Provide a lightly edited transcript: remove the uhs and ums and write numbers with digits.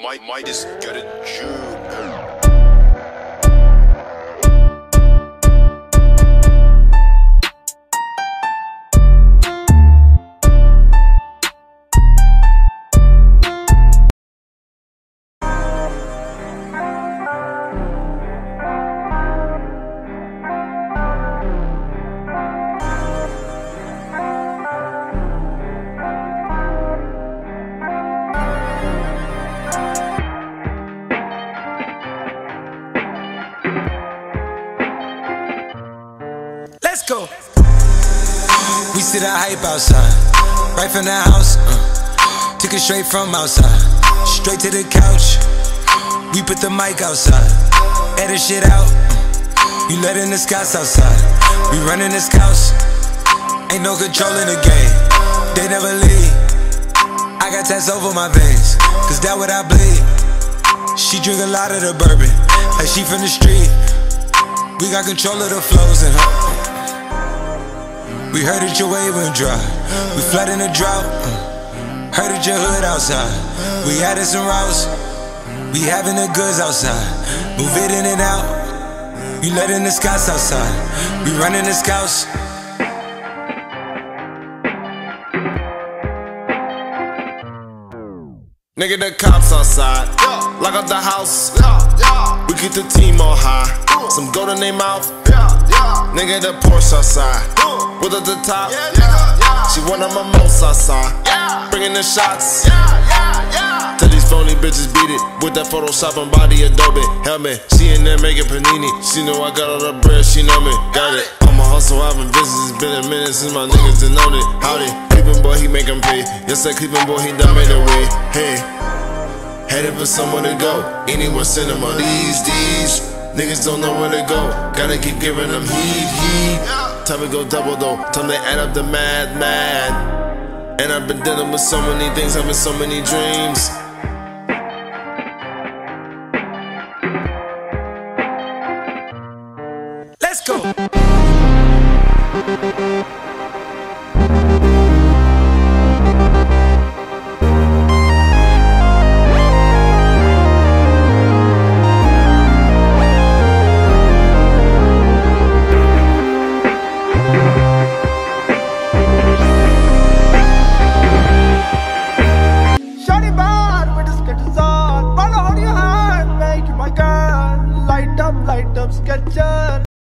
Might just get a Jew. Let's go. We see the hype outside, right from the house. Took it straight from outside, straight to the couch. We put the mic outside, edit shit out. You letting the scouts outside, we running the scouts. Ain't no control in the game, they never leave. I got tats over my veins, cause that what I bleed. She drink a lot of the bourbon, like she from the street. We got control of the flows in her. We heard that your wave went dry, we flood in the drought. Heard that your hood outside, we added some routes. We having the goods outside, move it in and out. You letting the scouts outside, we running the scouts. Nigga, the cops outside, lock up the house. We keep the team on high, some gold in their mouth. Nigga, the Porsche outside, with at the top. She one of my most outside, bringing the shots. Tell these phony bitches beat it with that Photoshop and body Adobe. Helmet, she in there making panini. She know I got all the bread, she know me, got it. I'm a hustle, I've been busy, it's been a minute since my niggas done known it. Howdy, Cleveland boy, he make 'em pay. Yes, that Cleveland boy, he done made a way. Hey, headed for somewhere to go, anywhere cinema. These niggas don't know where to go, gotta keep giving them heat. Time to go double though, time to add up the mad. And I've been dealing with so many things, having so many dreams.